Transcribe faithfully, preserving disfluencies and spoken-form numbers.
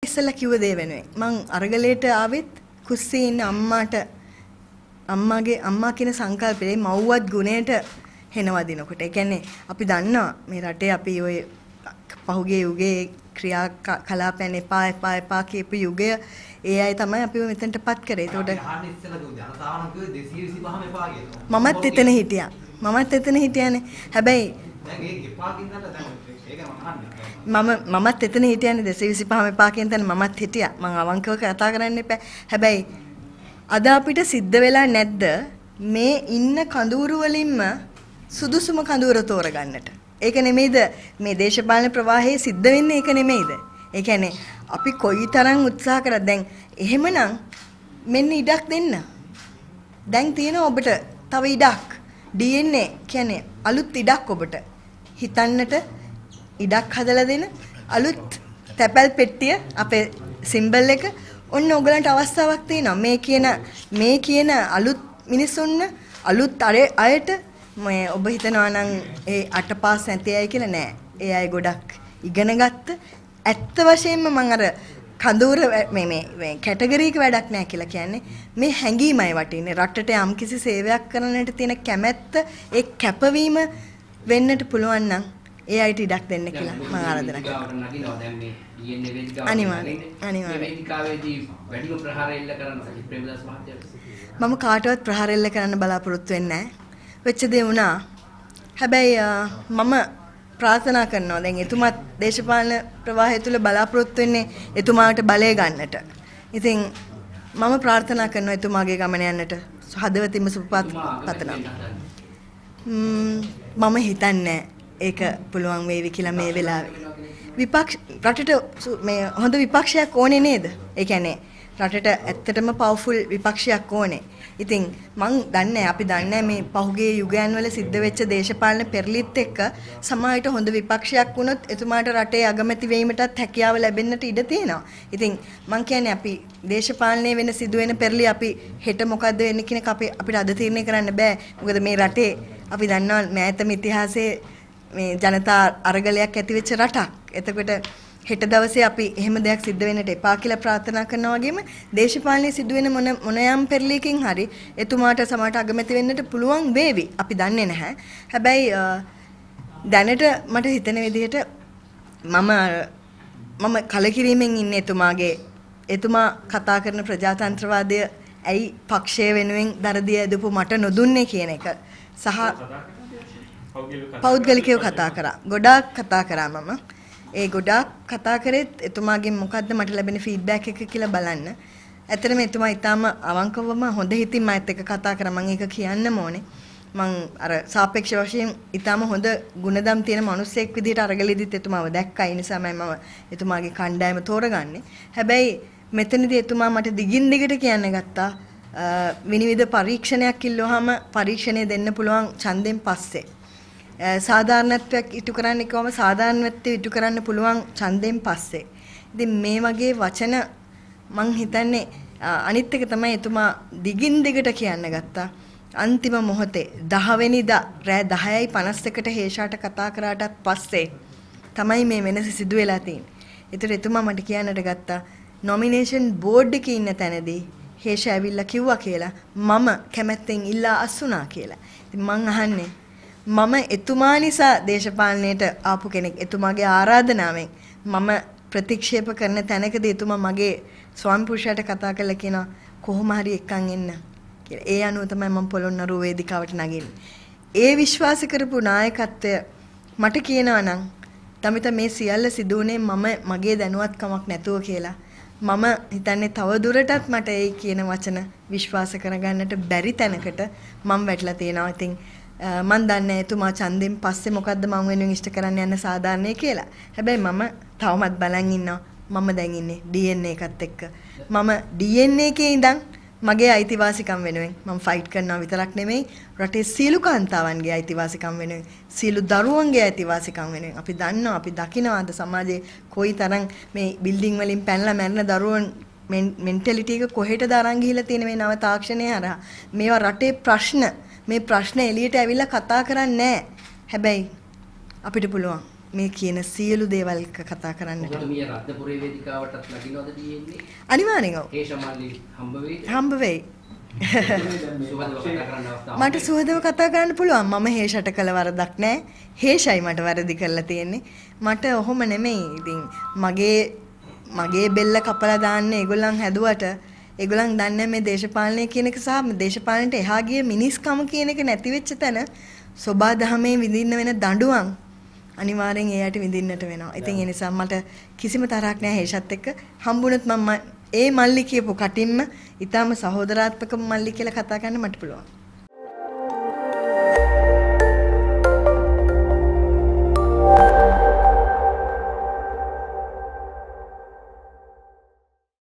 ඉස්සලා කිව්ව දේ වෙනුවෙන් මං අරගලයට ආවෙත් කුස්සියේ ඉන්න අම්මාට අම්මාගේ අම්මා කියන සංකල්පේ මව්වත් ගුණයට හෙනවදිනකොට ඒ කියන්නේ අපි දන්නවා මේ රටේ අපි ඔය පහුගිය යුගයේ ක්‍රියා කලාපයන් එපා එපා එපා කියපු යුගය ඒ අය තමයි අපිව මෙතනටපත් කරේ. ඒතකොට මමත් එතන හිටියා. මමත් එතන හිටියානේ. හැබැයි මම මමත් එතන හිටියානේ දෙසිය විසිපහම එපා කියන තැන මමත් හිටියා. මම අවංකව කතා කරන්න එපා. හැබැයි අද අපිට සිද්ධ වෙලා නැද්ද මේ ඉන්න කඳවුරු වලින්ම සුදුසුම කඳවුර තෝරගන්නට? ඒක නෙමෙයිද මේ දේශපාලන ප්‍රවාහයේ සිද්ධ වෙන්නේ? ඒක නෙමෙයිද? ඒ කියන්නේ අපි කොයිතරම් උත්සාහ කරත් දැන් එහෙමනම් මෙන්න ඉඩක් දෙන්න. දැන් තියෙන ඔබට තව ඉඩක්. ඩී එන් ඒ කියන්නේ අලුත් ඉඩක් ඔබට. හිතන්නට ඉඩක් හදලා දෙන අලුත් තැපැල් පෙට්ටිය අපේ සිම්බල් එක ඔන්න ඔයගලන්ට අවස්ථාවක් තියෙනවා. මේ කියන මේ කියන අලුත් මිනිස්සුන්න අලුත් අයට මේ ඔබ හිතනවා නම් ඒ අටපාස් නැති අය කියලා නෑ. ඒ අය ගොඩක් ඉගෙන ගත්ත. ඇත්ත වශයෙන්ම මම අර කඳවුර මේ මේ කැටගරි එක වැඩක් නෑ කියලා කියන්නේ මේ හැංගීමයි වටින්නේ. රටට යම්කිසි සේවයක් කරන්නට තියෙන කැමැත්ත ඒ කැපවීම වෙන්නට පුළුවන් නම් ඒ අයට ඉඩක් දෙන්න කියලා මම ආරාධනා කරනවා. අනිවාර්යයෙන් අනිවාර්යයෙන් මම කාටවත් ප්‍රහාර එල්ල කරන්න බලාපොරොත්තු වෙන්නේ නැහැ. වෙච්ච දේ වුණා. හැබැයි මම ප්‍රාර්ථනා කරනවා දැන් එතුමාත් දේශපාලන ප්‍රවාහය තුල බලාපොරොත්තු වෙන්නේ එතුමාට බලය ගන්නට. ඉතින් මම ප්‍රාර්ථනා කරනවා එතුමාගේ ගමන යන්නට හදවතින්ම සුපපත් පතනවා. මම හිතන්නේ ඒක පුළුවන් වේවි කියලා මේ වෙලාවේ. විපක්ෂ රටට මේ හොඳ විපක්ෂයක් ඕනේ නේද? ඒ කියන්නේ රටට ඇත්තටම පවර්ෆුල් විපක්ෂයක් ඕනේ. ඉතින් මං දන්නේ අපි දන්නේ මේ පහුගිය යුගයන් වල සිද්ධ වෙච්ච දේශපාලන පෙරලිත් එක්ක සමාජයට හොඳ විපක්ෂයක් වුණොත් එතුමාට රටේ අගමැති වීමටත් හැකියාව ලැබෙන්නට ඉඩ තියෙනවා. ඉතින් මං කියන්නේ අපි දේශපාලනයේ වෙන සිදුවෙන පෙරලි අපි හෙට මොකද්ද වෙන්නේ කියන එක අපි අපිට අද තීරණය කරන්න බෑ. මොකද මේ රටේ අපි දන්නවා මෑතම ඉතිහාසයේ මේ ජනතා අරගලයක් ඇති වෙච්ච රටක්. එතකොට හෙට දවසේ අපි එහෙම දෙයක් සිද්ධ වෙන්නට එපා කියලා ප්‍රාර්ථනා කරනවා වගේම දේශපාලනයේ සිදුවෙන මොන මොනයම් පෙරලියකින් හරි එතුමාට සමහරට අගමැති වෙන්නට පුළුවන් වේවි. අපි දන්නේ නැහැ. හැබැයි දැනට මට හිතෙන විදිහට මම මම කලකිරීමෙන් ඉන්නේ එතුමාගේ එතුමා කතා කරන ප්‍රජාතන්ත්‍රවාදය ඇයි පක්ෂය වෙනුවෙන් දරදිය ඇදපු මට නොදුන්නේ කියන එක සහ පෞද්ගලිකව කතා කරා. ගොඩාක් කතා කරා මම. ඒ ගොඩාක් කතා කරෙත් එතුමාගෙන් මොකද්ද මට ලැබෙන ෆීඩ්බැක් එක කියලා බලන්න. ඇත්තටම එතුමා ඊටාම අවංකවම හොඳ හිතින් මයිත් එක්ක කතා කරා. මම ඒක කියන්නම ඕනේ. මං අර සාපේක්ෂ වශයෙන් ඊටාම හොඳ ගුණධම් තියෙන මිනිස්සෙක් විදිහට අරගලෙදිත් එතුමාව දැක්කා. ඒ නිසාමයි මම එතුමාගේ කණ්ඩායම තෝරගන්නේ. හැබැයි මෙතනදී එතුමා මට දිගින් දිගට කියන්න ගත්තා විනිවිද පරීක්ෂණයක් ඉල්ලුවාම පරීක්ෂණය දෙන්න පුළුවන් ඡන්දෙන් පස්සේ. සාධාරණත්වයක් ඉටු කරන්න කිව්වම සාධාරණත්වය ඉටු කරන්න පුළුවන් ඡන්දෙන් පස්සේ. ඉතින් මේ වගේ වචන මං හිතන්නේ අනිත් එක තමයි එතුමා දිගින් දිගට කියන්න ගත්තා. අන්තිම මොහොතේ දහ වෙනිදා රෑ දහයයි පනස් එකට හේෂාට කතා කරාටත් පස්සේ තමයි මේ වෙනස සිදු වෙලා තියෙන්නේ. ඒතර එතුමා මට කියන්නට ගත්තා නොමිනේෂන් බෝඩ් එකේ ඉන්න තැනදී හේෂා ඇවිල්ලා කිව්වා කියලා මම කැමැත්තෙන් ඉල්ලා අස්සුනා කියලා. ඉතින් මං අහන්නේ මම එතුමා නිසා දේශපාලනයට ආපු කෙනෙක්. එතුමාගේ ආරාධනාවෙන් මම ප්‍රතික්ෂේප කරන තැනකදී එතුමා මගේ ස්වාමි පුරුෂයාට කතා කරලා කියනවා කොහොම හරි එක්කන් එන්න කියලා. ඒ අනුව තමයි මම පොළොන්නරුව වේදිකාවට නගින්නේ. ඒ විශ්වාස කරපු නායකත්වය මට කියනවා නම් තමයි මේ සියල්ල සිදුුනේ මම මගේ දැනුවත්කමක් නැතුව කියලා. මම හිතන්නේ තව දුරටත් මට ඒ කියන වචන විශ්වාස කරගන්නට බැරි තැනකට මම වැටලා තියෙනවා. ඉතින් මන් දන්නේ එතුමා ඡන්දෙන් පස්සේ මොකද්ද මම වෙනුවෙන් ඉෂ්ට කරන්න යන සාධාරණේ කියලා. හැබැයි මම තවමත් බලන් ඉන්නවා. මම දැන් ඉන්නේ ඩී එන් ඒ එකත් එක්ක. මම ඩී එන් ඒ එකේ ඉඳන් මගේ අයිතිවාසිකම් වෙනුවෙන් මම ෆයිට් කරනවා විතරක් නෙමෙයි රටේ සීළු කාන්තාවන්ගේ අයිතිවාසිකම් වෙනුවෙන් සීළු දරුවන්ගේ අයිතිවාසිකම් වෙනුවෙන් අපි දන්නවා අපි දකිනවා අද සමාජයේ කොයිතරම් මේ බිල්ඩින් වලින් පැනලා මැරෙන දරුවන් මෙන්ටැලිටි එක කොහෙටද අරන් ගිහිල්ලා තියෙන මේ නව තාක්ෂණය හරහා මේවා රටේ ප්‍රශ්න මේ ප්‍රශ්න එළියට ඇවිල්ලා කතා කරන්නේ නැහැ. හැබැයි අපිට පුළුවන් මේ කියන සියලු දේවල් කතා කරන්නට. ඔබතුමිය රත්නපුරේ වේදිකාවටත් ලගිනවද තියෙන්නේ? අනිවාර්යෙන්ම. හේෂමල්ලි හම්බ වෙයි. හම්බ වෙයි. මට සුහදව කතා කරන්න පුළුවන්. මම හේෂට කළ වරදක් නැහැ. හේෂයි මට වැරදි කරලා තියෙන්නේ. මට ඔහොම නෙමෙයි. ඉතින් මගේ මගේ බෙල්ල කපලා දාන්න ඒගොල්ලන් හැදුවට ඒගොල්ලන් දන්නේ මේ දේශපාලනය කියන එක සහ දේශපාලනට එහා ගිය මිනිස්කම කියන එක නැති වෙච්ච තැන සෝබා දහමේ විඳින්න වෙන දඬුවම් අනිවාර්යෙන් එයාට විඳින්නට වෙනවා. ඉතින් ඒ නිසා මට කිසිම තරහක් නැහැ හේෂත් එක්ක. හම්බුනොත් මම ඒ මල්ලි කියපු කටින්ම ඊටාම සහෝදරාත්මක මල්ලි කියලා කතා කරන්න මට පුළුවන්.